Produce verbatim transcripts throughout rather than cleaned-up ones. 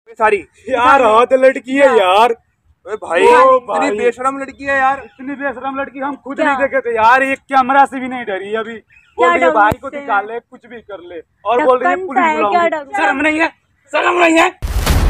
सारी यार हाथ लड़की है यार। भाई इतनी बेशरम लड़की है यार, इतनी बेशरम लड़की हम खुद नहीं देखे थे यार। एक कैमरा से भी नहीं डरी अभी। बोल रही है भाई को दिखा ले, कुछ भी कर ले, और बोल रही है पुलिस बुलाऊंगी। शर्म नहीं है, शर्म नहीं है।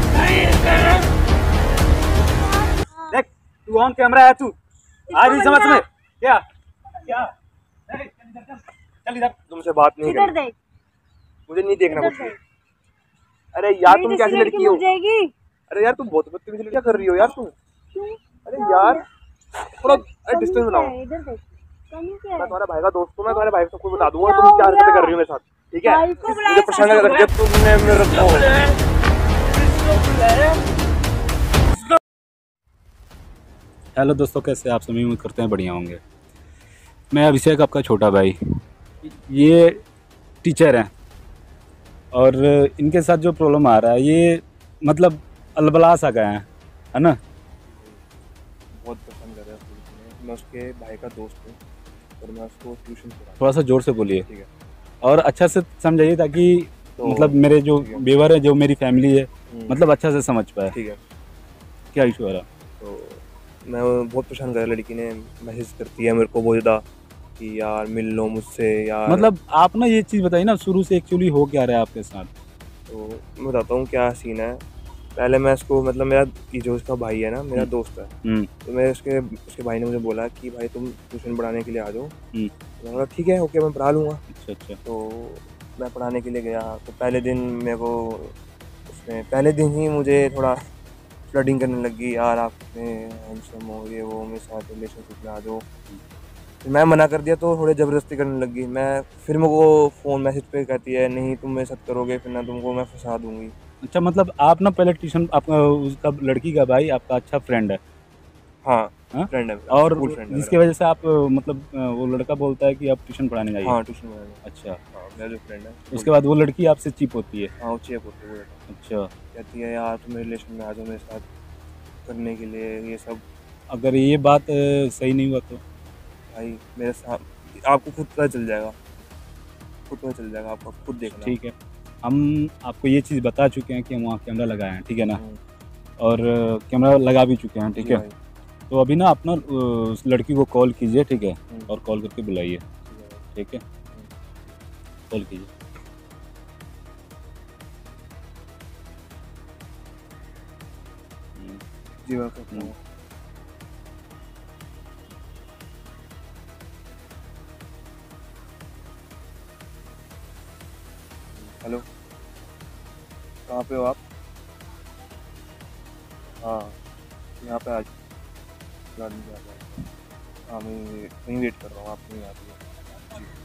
देख तू ऑन कैमरा है, तू आ रही समझ में क्या क्या? चल इधर, तुमसे बात नहीं करनी, मुझे नहीं देखना कुछ भी। अरे यार तुम कैसी लड़की हो? अरे यार तुम बहुत बदतमीजी क्या कर रही हो यार तुम? अरे यार थोड़ा डिस्टेंस बनाओ। मैं तुम्हारे भाई का दोस्त हूँ, मैं तुम्हारे भाई को सबको बता दूंगा तुम क्या हरकतें कर रही हो मेरे साथ, ठीक है? मुझे परेशान कर दिया तुमने मेरे को। हेलो दोस्तों, कैसे आप सभी? उम्मीद करते हैं बढ़िया होंगे। मैं अभिषेक, आपका छोटा भाई। ये टीचर हैं और इनके साथ जो प्रॉब्लम आ रहा है ये मतलब अलबला सा गए हैं, है ना? बहुत पसंद कर रहा है। मैं उसके भाई का दोस्त हूँ और मैं उसको ट्यूशन पढ़ा। थोड़ा सा जोर से बोलिए, ठीक है? और अच्छा से समझाइए ताकि तो मतलब मेरे जो व्यूअर है, जो मेरी फैमिली है, मतलब अच्छा से समझ पाए। ठीक है, क्या इशू आ रहा? तो मैं बहुत परेशान कर रहा, लड़की ने मैसेज करती है मेरे को बहुत ज़्यादा कि यार मिल लो मुझसे यार। मतलब आप ना ये चीज़ बताइए ना, शुरू से एक्चुअली हो क्या रहा है आपके साथ? तो मैं बताता हूँ क्या सीन है। पहले मैं इसको मतलब मेरा कि जो उसका भाई है ना, मेरा दोस्त है, तो मैं उसके उसके भाई ने मुझे बोला कि भाई तुम ट्यूशन पढ़ाने के लिए आ जाओ। तो मैंने कहा ठीक है, ओके मैं पढ़ा लूँगा। अच्छा अच्छा। तो मैं पढ़ाने के लिए गया, तो पहले दिन मेरे को उसने पहले दिन ही मुझे थोड़ा फ्लडिंग करने लगी, यार आप हैंडसम हो, ये वो, मेरे साथ रिलेशनशिप में आ जाओ। मैं मना कर दिया तो थोड़े ज़बरदस्ती करने लगी। मैं फिर मेरे को फ़ोन मैसेज पे कहती है नहीं तुम मेरे साथ करोगे फिर ना तुमको मैं फंसा दूंगी। अच्छा, मतलब आप ना पहले ट्यूशन, आपका उसका लड़की का भाई आपका अच्छा फ्रेंड है? हाँ, हाँ? फ्रेंड है, और फ्रेंड है जिसकी वजह से आप मतलब वो लड़का बोलता है कि आप ट्यूशन पढ़ाने जाइए। हाँ, ट्यूशन पढ़ाने। अच्छा, हाँ, मेरा जो फ्रेंड है। उसके बाद वो लड़की आपसे चिप होती है? हाँ, वो चिप होती है। अच्छा, कहती है यार तुम रिलेशन में आ जाओ मेरे साथ करने के लिए ये सब। अगर ये बात सही नहीं हुआ तो भाई मेरे साथ आपको खुद पता चल जाएगा, खुद पता चल जाएगा, आपको खुद देखना। ठीक है, हम आपको ये चीज़ बता चुके हैं कि हम वहाँ कैमरा लगाए हैं, ठीक है ना? और कैमरा लगा भी चुके हैं, ठीक है? तो अभी ना आप ना उस लड़की को कॉल कीजिए, ठीक है? और कॉल करके बुलाइए, ठीक है? कॉल कीजिए। जी मैं करता हूँ। हेलो, कहाँ पे हो आप? हाँ, यहाँ पे आज गार्डन पे आ जाओ। हाँ मैं वहीं वेट कर रहा हूँ, आप नहीं आती है जी।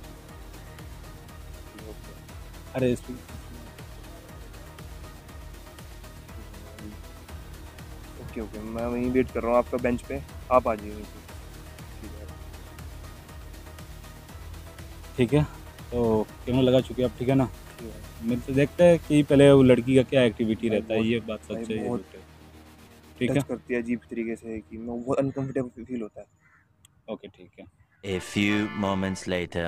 अरे इस ओके ओके, मैं वहीं वेट कर रहा हूँ आपका बेंच पे, आप आ जाइए। ठीक है, तो कैमरा लगा चुके हैं आप, ठीक है ना? मेरे से देखते हैं कि पहले वो लड़की का क्या एक्टिविटी रहता है, ये बात सच है। ठीक है, करती है अजीब तरीके से कि मैं बहुत अनकंफर्टेबल फील होता है। ओके ठीक है। A few moments later.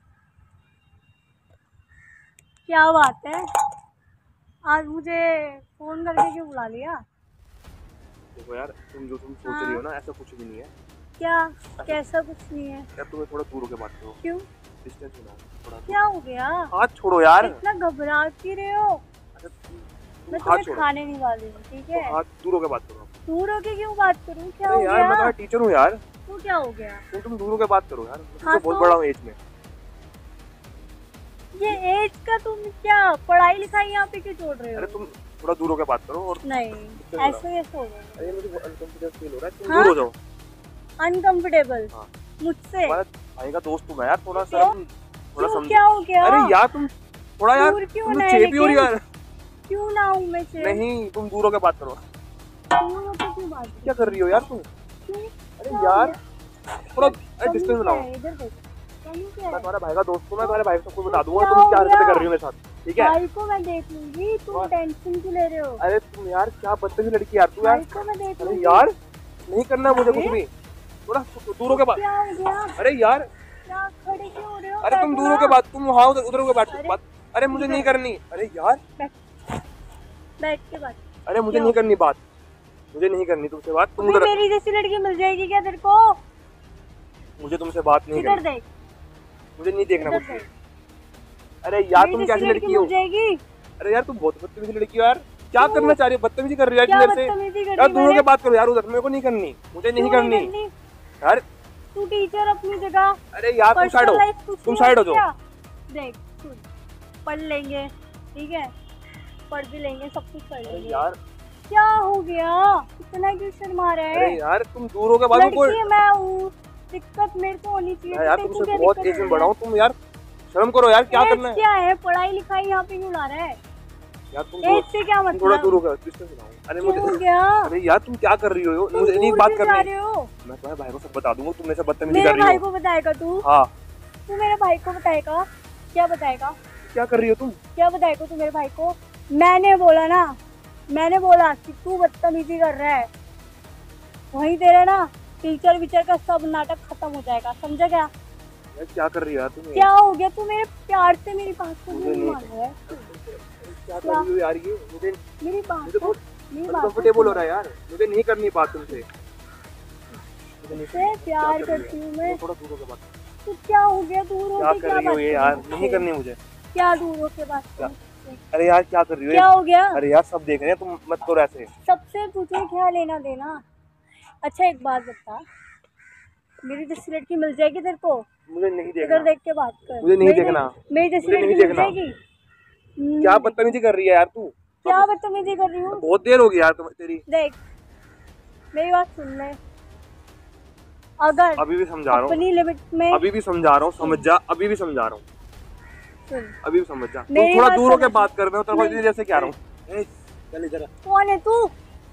क्या बात है, आज मुझे फोन करके क्यों बुला लिया? देखो यार, तुम जो तुम सोच हाँ? रही हो ना, ऐसा कुछ भी नहीं है। क्या? कैसा कुछ नहीं है? यार तुम्हें थोड़ा दूर होकर बात करो। क्यों? डिस्टेंस बनाओ थोड़ा। क्या हो गया? हाथ छोड़ो यार। इतना घबरा क्यों रहे हो? मैं तुम्हें खाने नहीं वाली हूँ, ठीक है? तो हाथ दूर होकर बात करो। दूर होके क्यों बात करूँ? क्या हो यार, गया? मैं तुम्हारा टीचर हूँ यार। तो क्या हो गया? तो तुम दूर होकर बात करो यार, मैं हाँ, तो बहुत बड़ा हूँ एज में। ये एज का तुम क्या पढ़ाई लिखाई यहाँ पे क्यों छोड़ रहे हो? अरे तुम थोड़ा दूर होकर बात करो। और नहीं, ऐसे कैसे हो रहा है? अरे मुझे अनकंफर्टेबल फील हो रहा है, तुम दूर हो जाओ। अनकंफर्टेबल? मुझसे? तुम्हारा भाई का दोस्त हूँ मैं यार, थोड़ा सा थोड़ा समझो। क्या हो गया? अरे यार तुम थोड़ा यार तुम चेप ही हो रही यार। क्यों ना हूँ मैं चेप? नहीं, तुम दूर होकर बात करो। दूर होकर क्यों बात? क्या कर रही हो यार तुम? अरे यार थोड़ा डिस्टेंस बनाओ। मैं तुम्हारे भाई का दोस्त हूँ, मैं तुम्हारे भाई को सबको बता दूंगा तुम क्या हरकतें कर रही हो मेरे साथ, ठीक है? भाई को मैं देख लूंगी, तुम टेंशन क्यों ले रहे हो? अरे तुम यार क्या बदतमीज लड़की यार, तू यार। भाई को मैं देख लूंगी। अरे यार नहीं करना मुझे कुछ भी, थोड़ा दूर होकर बात। क्या हो गया? अरे यार क्या खड़े क्यों हो रहे हो? अरे तुम दूर होकर बात, तुम वहाँ उधर होकर बात। अरे मुझे नहीं करनी। अरे यार बैठ के बात। अरे मुझे नहीं करनी बात, मुझे नहीं करनी तुमसे बात। तुम उधर मेरी जैसी लड़की मिल जाएगी क्या तेरे को? मुझे तुमसे बात नहीं इधर करनी। देख, मुझे नहीं देखना कुछ। अरे यार तुम कैसी लड़की हो? मिल जाएगी। अरे यार तुम बहुत बदतमीज लड़की हो यार। क्या करना चाह रही हो? बदतमीजी कर रही हो क्या यार मेरे बदतमीजी से। कर यार रही दूर मैंने? होके बात करो यार, उधर मेरे को नहीं करनी, मुझे नहीं क्यों करनी करनी? यार। तू टीचर अपनी जगह। अरे यार तुम साइड हो, तुम साइड हो जाओ। देख सुन, पढ़ लेंगे ठीक है, पढ़ भी लेंगे, सब कुछ कर लेंगे। यार क्या हो गया, इतना क्यों शर्मा रहा है? अरे यार तुम दूर होके बात करो। लड़की मैं हूँ, दिक्कत मेरे को होनी चाहिए। यार तुमसे बहुत एज में बड़ा हूँ, तुम यार शर्म करो यार। क्या करना है? क्या है पढ़ाई लिखाई यहाँ पे क्यों ला रहा है यार? तुम एज से क्या मतलब? थोड़ा दूर होकर डिस्टेंस बनाओ। अरे मुझे हो गया? अरे यार तुम क्या कर रही हो? मुझे नहीं बात करनी। मैं तुम्हारे भाई को सब बता दूंगा, तुम मेरे से बदतमीजी कर रही हो। मेरे भाई को बताएगा तू? हाँ तू मेरे भाई को बताएगा? क्या बताएगा? क्या कर रही हो तुम? क्या बताएगा तू मेरे भाई को? मैंने बोला ना, मैंने बोला कि तू बदतमीजी कर रहा है, वहीं तेरा ना टीचर विचर का सब नाटक खत्म हो जाएगा, समझा क्या? यार क्या कर रही हो यार तुम? क्या हो गया? तू मेरे प्यार से मेरी बात को नहीं मान रहा है। क्या कर रही हो यार? ये मुझे मेरी बात मुझे बहुत मेरी बात कंफर्टेबल हो रहा है यार। मुझे नहीं करनी बात तुमसे। से प्यार करती हूँ मैं। थोड़ा दूर होकर बात। तो क्या हो गया? दूर क्या होके कर क्या रही हो बात ये यार? नहीं करनी मुझे। क्या दूर होके बात कर? अरे यार क्या कर रही हो? क्या हो गया? अरे यार सब देख रहे हैं, तुम मत करो ऐसे। सबसे तुझे क्या लेना देना? अच्छा एक बात बता, मेरी जैसी लड़की मिल जाएगी तेरे को? मुझे नहीं देखना। इधर देख के बात कर। मुझे नहीं देखना। मेरी जैसी मुझे लड़की नहीं मिल देखना। जाएगी? क्या बदतमीजी कर रही है यार तू? क्या बदतमीजी कर रही हूँ? बहुत देर हो गई यार तुम तेरी। देख मेरी बात सुन ले, अगर अभी भी समझा रहा हूँ, अपनी लिमिट में, अभी भी समझा रहा हूँ, समझ जा। अभी भी समझा रहा हूँ, सुन। अभी भी समझ जा। तुम मेरी थोड़ा बात दूर होके समझ। बात कर रहे हो, तेरे को इतनी देर से क्या रहा हूँ। चल इधर आ। कौन है तू?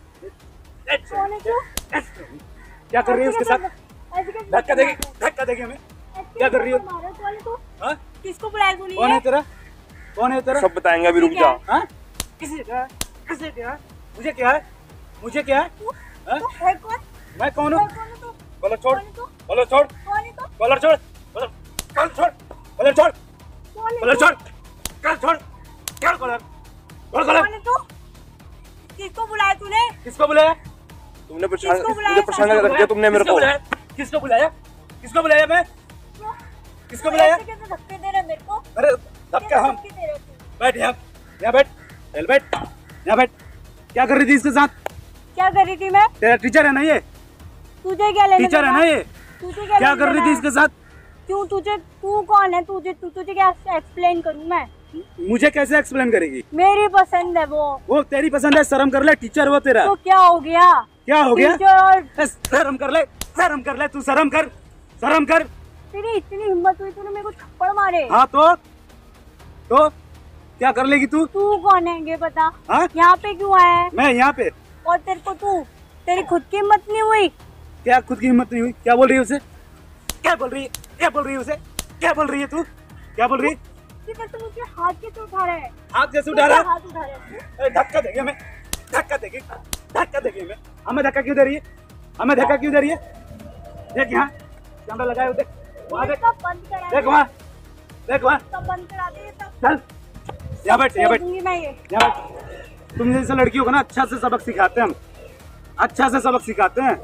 कौन है तू? क्या कर रही है उसके साथ? धक्का देगी, धक्का देगी हमें। क्या कर रही हो? कौन है तू? हाँ? किसको बुलाया तूने? कौन है तेरा? कौन है तेरा? सब बताएंगे, अभी रुक जा। हाँ? किसे क्या? किसे क्या? मुझे क्या है? मुझे क्या है? हाँ? तू है कौन? मैं कौन हूँ? कौन है तू? कॉलर छोड़, कौन है तू? कॉलर छोड़, कौन है तू? कॉलर छोड़, कॉलर कॉलर छोड़, कॉलर छोड़, कौन है कॉलर तू? छोड़, कॉलर छोड़, छोड़ कॉलर, छोड़ कॉलर। कौन है तू? किसको बुलाया तूने? किसको बुलाया? तुमने परेशान किसको बुलाया? मुझे परेशान कर रख दिया तुमने मेरे को। किसको बुलाया? किसको बुलाया मैं? किसको बुलाया? ऐसे कैसे धक्के दे रहा है मेरे को? अरे धक्का हम। धक्के दे रहा है तू? बैठ यहाँ, यहाँ बैठ, चल बैठ, यहाँ बैठ। क्या कर रही थी इसके साथ? क्या कर रही थी मैं? तेरा टीचर है ना ये? तुझे क्या लेना टीचर है ना ये? तुझे क्या क्या लेना कर रही थी इसके साथ? क्यों तुझे, तू कौन है? तुझे तु, तुझे क्या एक्सप्लेन करूं मैं? मुझे कैसे एक्सप्लेन करेगी? मेरी पसंद है वो। वो तेरी पसंद है, शर्म कर ले। टीचर वो तेरा। तो क्या हो गया? क्या हो गया? टीचर। शर्म कर ले, शर्म कर ले, तू शर्म कर, शर्म कर। तेरी इतनी हिम्मत हुई तूने मेरे को थप्पड़ मारे? हाँ तो तो क्या कर लेगी तू? तू कौन है ये बता? हाँ? यहाँ पे क्यों आया है? मैं यहाँ पे। और तेरे को, तू तेरी खुद की हिम्मत नहीं हुई? क्या खुद की हिम्मत नहीं हुई? क्या बोल रही है उसे? क्या बोल रही है? क्या बोल रही है उसे? क्या बोल रही है तू? क्या बोल रही है? कि तू मुझे हाथ कैसे उठा रहा है? हाथ कैसे उठा रहा है? हाथ उठा रहा है? अरे धक्का देगी हमें, धक्का देगी, धक्का देगी हमें। हमें धक्का क्यों दे रही है? हमें धक्का क्यों दे रही है? देख यहाँ कैमरा लगाए हो, देख वहाँ, देख सब बंद करा दे। देख वहाँ, देख वहाँ। सब बंद करा दे ये सब। चल यहाँ बैठ, यहाँ बैठ, दूंगी मैं ये। यहाँ बैठ। तुम जैसे लड़कियों को ना अच्छा से सबक सिखाते हैं हम, अच्छा से सबक सिखाते हैं,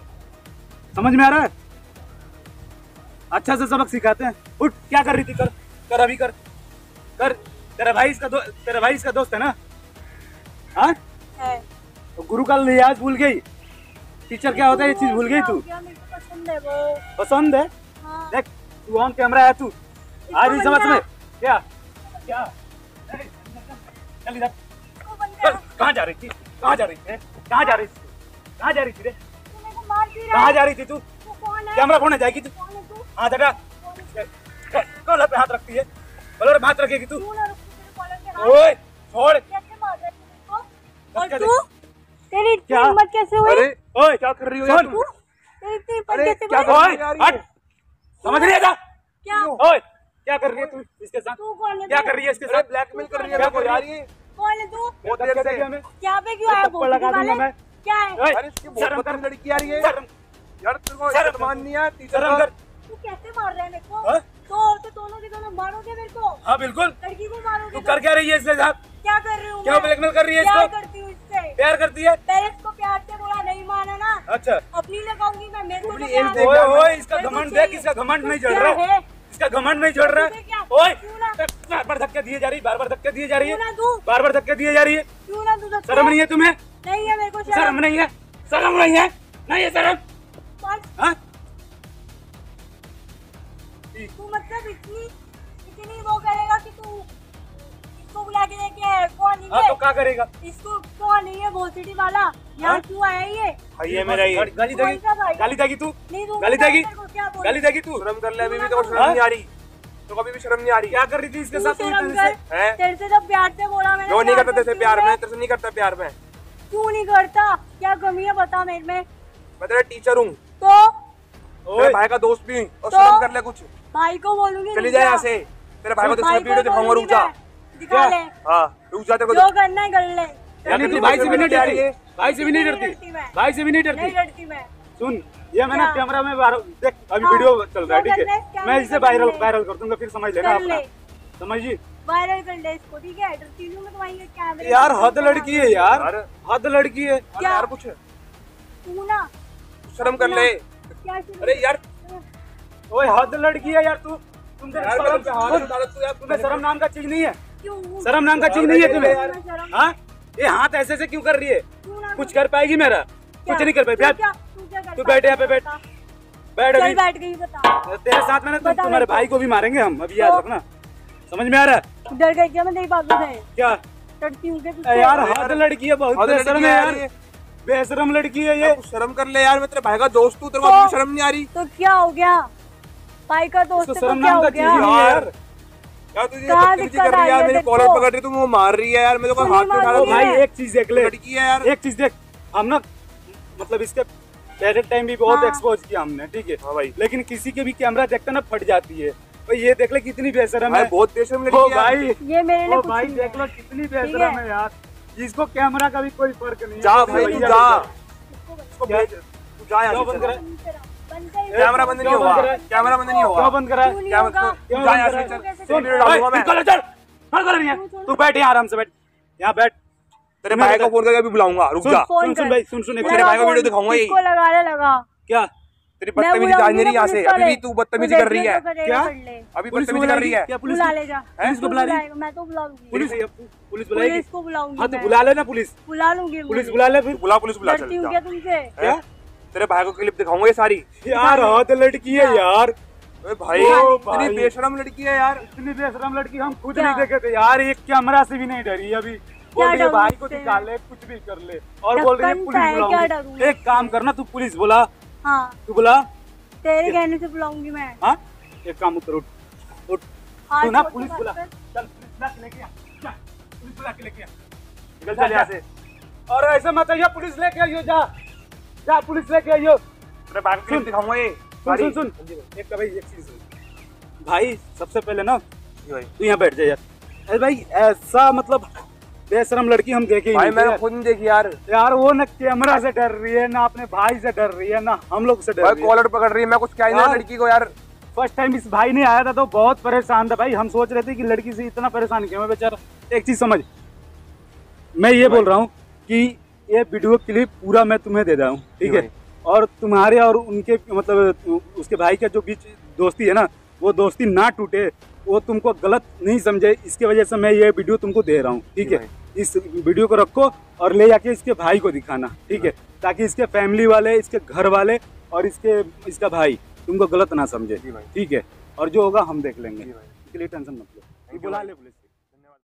समझ में आ रहा है? अच्छा से सबक सिखाते हैं। उठ, क्या कर रही थी? कर कर अभी कर कर। तेरा भाई इसका दो, तेरा भाई इसका दोस्त है ना? हाँ? है। तो गुरु का लिहाज भूल गई? टीचर क्या होता है ये चीज भूल गई तू? क्या मेरे को पसंद है वो। पसंद है? हाँ। देख तू ऑन कैमरा है, तू आ रही समझ में? क्या क्या? चल इधर। इसको बंद चल, करा। कहाँ जा रही थी? कहाँ जा रही थी? कहाँ जा रही थी? कहाँ जा रही थी रे? तू मेरे को मार भी रहा कहाँ है। जा रही थी तू? तू कौन है? कैमरा फोड़ने जाएगी तू? कौन है तू? हाथ हटा। कॉलर पे हाथ रखती है, कॉलर पे हाथ रखेगी तू? तू ना रुक, तेरे कॉलर के हाथ ओए छोड़। कैसे मार रहा है तू मेरे को? और धक्का तू? तेरी इतनी क्या? हिम्मत कैसे हुई? अरे ओए क्या कर रही हो यार सुन। तुम? तेरी इतनी हिम्मत अरे, कैसे क्या हुई? कर- ओए यार ये- हट, समझ रही है क्या? क्या? ओए क्या कर रही है तू इसके साथ? तू कौन है? क्या तू? कर रही है इसके अरे साथ? ब्लैकमेल कर रही है क्या मेरे को कर रही यार है? ये। कौन है तू? बहुत धक्का देर देगी से। हमें। यहाँ पे क्यों आया? थप्पड़ भोसड़ी लगा दूंगा वाले? मैं। क्या है? ओए, अरे इसकी बहुत शर्म कर। बदतमीज लड़की यार ये। शर्म यार तेरे को शर्म इज्जत माननी है टीचर शर्म का। कर। तू कैसे मार रहा है मेरे को? हाँ? तो तो दोनों के दोनों मारोगे मेरे को? हाँ बिल्कुल। लड़की को मारोगे तू तो? कर क्या रही है इसके साथ? क्या कर रही हूँ? क्या ब्लैकमेल कर रही है इसको? प्यार करती हूँ इससे। प्यार करती है? पहले इसको प्यार से बोला, नहीं माना ना। अच्छा, अपनी लगाऊंगी मैं, मेरे को तो ओए प्यार है। ओए, इसका घमंड देख, इसका घमंड नहीं झड़ रहा है, इसका घमंड नहीं झड़ रहा है। ओए, बार बार धक्के दिए जा रही, बार बार धक्के दिए जा रही है, बार बार धक्के दिए जा रही है। क्यों ना तू? शर्म नहीं है तुम्हें? नहीं है मेरे को शर्म शर्म। नहीं है, शर्म नहीं है, नहीं है शर्म। हाँ? तू मतलब इतनी इतनी वो करेगा कि तू इसको बुला के लेके आया? कौन है हाँ, ये? तो क्या करेगा? इसको कौन है ये भोल सिटी वाला? यहाँ हाँ? क्यों आया ये? भाई है मेरा ये। गाली कौन देगी, सा भाई? गाली देगी तू, नहीं दूंगा गाली मैं देगी, तेरे को, क्या बोलूं? गाली देगी तू। शर्म कर ले, अभी भी तो शर्म हाँ? नहीं आ रही, तो कभी भी शर्म नहीं आ रही। क्या कर रही थी इसके तू साथ? तू शर्म इतने कर। से- हैं? तेरे से जब प्यार से बोला मैंने, जो नहीं प्यार करता तेरे से करती प्यार हूँ में, मैं। तेरे से नहीं करता प्यार में। क्यों नहीं करता? क्या कमी है बता मेरे में? मैं तेरा टीचर हूँ, तो तेरे ओए, भाई का दोस्त भी हूँ, और तो? शर्म कर ले कुछ। भाई को बोलूंगी चली रुक जाए जा। यहाँ से, तेरे भाई को तो भाई वीडियो दिखाऊंगा, बोलूंगी रुक जा। मैं, दिखा ले हाँ रुक जा, तेरे जो को करना है कर ले। यानी तू भाई से भी नहीं डरती, भाई से भी नहीं नहीं डरती, डरती मैं। भाई से भी नहीं नहीं डरती। डरती मैं। सुन, ये मैंने क्या? कैमरा में बाहर देख, अभी हाँ, वीडियो चल रहा है, जो ठीक करना है, है? क्या मैं नहीं इसे करना वायरल है। वायरल कर दूंगा, फिर समझ लेना कर अपना, ले, समझिए। वायरल कर ले इसको, ठीक है? डरती हूँ मैं तुम्हारी कैमरे। यार हद लड़की है यार, यार हद लड़की है। क्या? यार कुछ तू ना शर्म कर ले। क्या शुरू- अरे यार ओए हद लड़की है यार तू, तुम यार मैं तुम पे हाथ नहीं डाला, तू यार तुम्हें शर्म नाम का चीज नहीं है, क्यों? शर्म नाम का चीज नहीं है तुम्हें? यार, शर्म- हाँ, ये हाथ ऐसे से क्यों कर रही है? क्यों ना कुछ कर पाएगी मेरा? क्या? कुछ नहीं कर पाई। तू बैठ, क्या- तू क्या करता तू बैठ यहाँ पे, बैठ, बता। बैठ चल अभी। बैठ गई, बता। तेरे साथ मैंने तुम बता तुम्हारे मेरे को। भाई को भी मारेंगे हम, अभी याद तो? रखना, समझ में आ रहा है? डर गई क्या मैं तेरी बातों से? क्या? डरती हूँ क्या ए तुझसे? यार हद लड़की है, बहुत हद लड़की बेशरम है है यार यार, ये। बेशरम लड़की है ये। यार, कुछ शर्म कर ले यार, मैं तेरे भाई का दोस्त हूँ, तेरे को तो? अभी भी शर्म नहीं आ रही। तो क्या हो गया? भाई का दोस्त इसको है तो शर्म क्या नाम हो का चीज गया? नहीं है यार। यार तुझे कहाँ बदतमीजी दिक्कत कर रही है आई यार, है मेरे देखो? कॉलर पकड़ रही, तू मुझे मार रही है यार, मेरे को तू हाथ नहीं पे उठा मार ओ रही रही भाई है। एक चीज देख ले, लड़की है यार। एक चीज देख, हम ना मतलब इसके पहले टाइम भी बहुत हाँ। एक्सपोज किया हमने, ठीक है? हाँ भाई, लेकिन किसी के भी कैमरा देखते ना फट जाती है। भाई ये देख ले कितनी बेशरम भाई है। बहुत बेशर्म ओ लड़की है यार। भाई, ये मेरे लिए ओ कुछ भाई नहीं देख है। लो कितनी ठीक बेशरम है। है यार, जिसको कैमरा का भी कोई फर्क नहीं है। जा भाई तू जा, इसको बता। इसको भेज, तू जा यहाँ क्या से बंद चल। करा? बंद कर। कैमरा बंद नहीं क्यों हुआ, बंद करा? कैमरा बंद नहीं हुआ। क्यों बंद करा है? क्यों नहीं क्या होगा? तू जा यहाँ से क्यों चल, कैसे सुन, चल? वीडियो डालूंगा मैं। चल चल, हर कर नहीं है। तू बैठ यहाँ आराम से, बैठ यहाँ बैठ। तेरे भाई को फोन करके अभी बुलाऊंगा, रुक सुन जा। फोन सुन सुन कर। भाई, सुन सुन एक तेरे मिनट। भाई को वीडियो दिखाऊंगा यही। इसको लगा ले, लगा। क्या? तेरी मैं बदतमीजी जा बुलाऊंगी नहीं रही ना यहाँ से, पुलिस अभी भी वाले। तू बदतमीजी तू कर रही है। देखना करेगा, क्या? कर ले। अभी पुलिस बदतमीजी कर रही है। क्या पुलिस बुला ले जा। पुलिस को बुला रही है? बुलाएगा, मैं तो बुलाऊंगी। पुलिस पुलिस बुलाएगी? पुलिस को बुलाऊंगी हाँ तो मैं। बुला लेना पुलिस, बुला लूंगी। पुलिस बुला ले फिर। बुला, पुलिस बुला, डरती चल हूँ जा। क्या तुमसे? क्या? तेरे भाई को क्लिप दिखाऊंगा ये सारी। यार हद लड़की है यार, अरे भाई ओ इतनी भाई। बेशरम लड़की है यार। इतनी बेशरम लड़की हम खुद क्या? नहीं देखे थे यार, एक कैमरा से भी नहीं डरी अभी। बोल रही है डरूं भाई को इससे? दिखा ले, कुछ भी कर ले, और बोल रही है ढक्कन पुलिस सा है, क्या बुलाऊंगी। डरूं? एक काम करना, तू पुलिस बुला, हाँ, तू बुला। तेरे कहने से बुलाऊंगी मैं। हाँ एक काम कर, उठ उठ, हाथ तू ना छोड़ के पुलिस बात बुला, कर। चल पुलिस बुला के लेके आ, जा, पुलिस बुला के लेके आ, निकल चल यहाँ से। और ऐसे मत आइयो, पुलिस लेके आइयो, जा जा पुलिस लेके आइयो। तेरे भाई को क्लिप सुन। दिखाऊंगा ये सुन सारी। सुन सुन, एक का भाई एक चीज सुन। भाई सबसे पहले ना जी भाई, तू यहाँ बैठ जा यार। अरे भाई ऐसा मतलब बेशरम लड़की हम देखे ही भाई नहीं थे मैंने यार। खुद नहीं देखी यार। यार वो ना कैमरा से डर रही है, ना अपने भाई से डर रही है, ना हम लोग से डर भाई रही है। कॉलर पकड़ रही है, मैं कुछ क्या ही नहीं यार। लड़की को यार। फर्स्ट टाइम इस भाई ने आया था तो बहुत परेशान था भाई, हम सोच रहे थे कि लड़की से इतना परेशान क्यों है बेचारा। एक चीज समझ, मैं ये बोल रहा हूँ कि ये वीडियो क्लिप पूरा मैं तुम्हें दे रहा हूँ, ठीक है? और तुम्हारे और उनके मतलब उसके भाई के जो बीच दोस्ती है ना, वो दोस्ती ना टूटे, वो तुमको गलत नहीं समझे, इसके वजह से मैं ये वीडियो तुमको दे रहा हूँ, ठीक है? इस वीडियो को रखो और ले जाके इसके भाई को दिखाना, ठीक है? ताकि इसके फैमिली वाले, इसके घर वाले और इसके इसका भाई तुमको गलत ना समझे, ठीक है? और जो होगा हम देख लेंगे, इसके लिए टेंशन मत लो, बुला ले पुलिस।